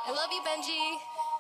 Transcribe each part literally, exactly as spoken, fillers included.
I love you, Benjii.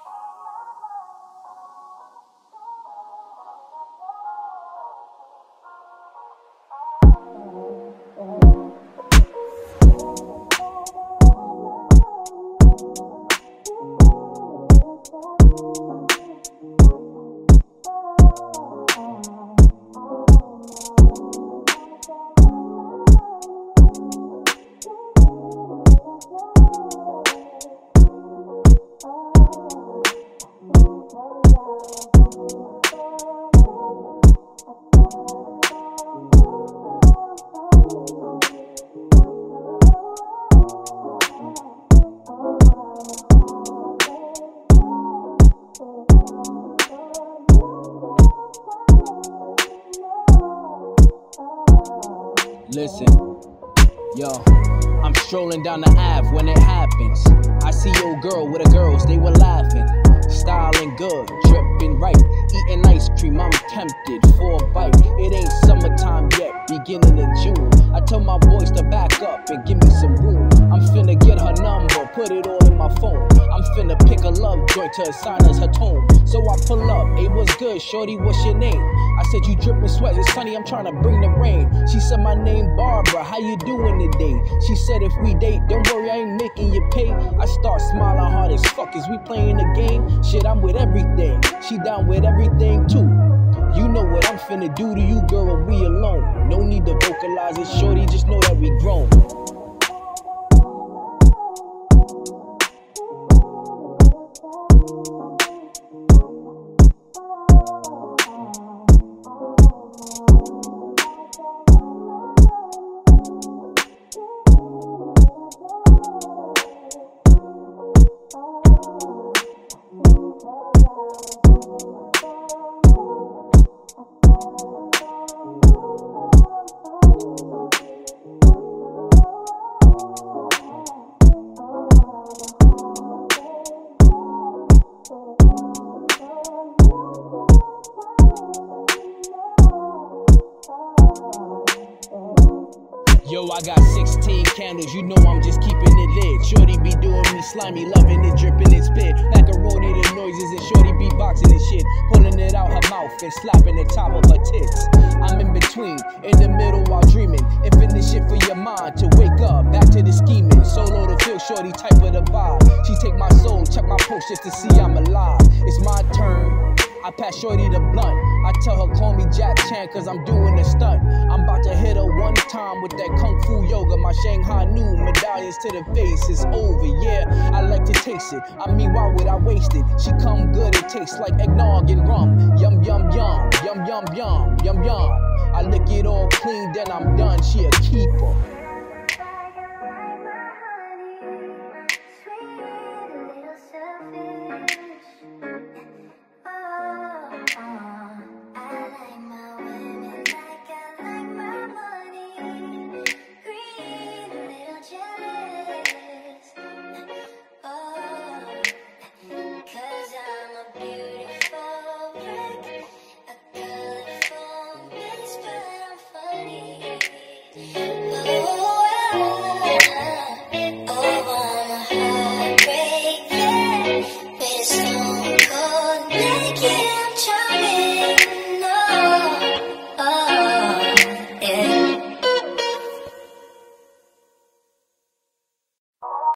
Listen, yo, I'm strolling down the Ave when it happens. I see your girl with the girls, they were laughing. Styling good, dripping right, eating ice cream, I'm tempted for a bite. It ain't summertime yet, beginning of June. I tell my boys to back up and give me some room. I'm finna get her number, put it all in my phone. I'm finna pick a love joint to assign as her tone. So I pull up, hey, what's good, shorty, what's your name? I said, you dripping sweat, it's sunny, I'm trying to bring the rain. She said, my name Barbara, how you doing today? She said, if we date, don't worry, I ain't making you pay. I start smiling hard as fuck, is we playing the game? Shit, I'm with everything, she down with everything too. You know what I'm finna do to you, girl, when we alone. No need to vocalize it, shorty, just know that we grown. Yo, I got sixteen candles, you know I'm just keeping it lit. Shorty be doing me slimy, loving it, dripping it, spit. Macaroni the noises and shorty be boxing and shit. Pulling it out her mouth and slapping the top of her tits. I'm in between, in the middle while dreaming. Infinite shit for your mind to wake up, back to the scheming. Solo to feel shorty type of the vibe. She take my soul, check my post just to see I'm alive. It's my turn. I pass shorty the blunt. I tell her call me Jack Chan cause I'm doing a stunt. I'm about to hit her one time with that Kung Fu yoga. My Shanghai new medallions to the face. It's over, yeah, I like to taste it. I mean, why would I waste it? She come good, it tastes like eggnog and rum. Yum, yum, yum, yum, yum, yum, yum, yum. I lick it all clean, then I'm done. She a keeper.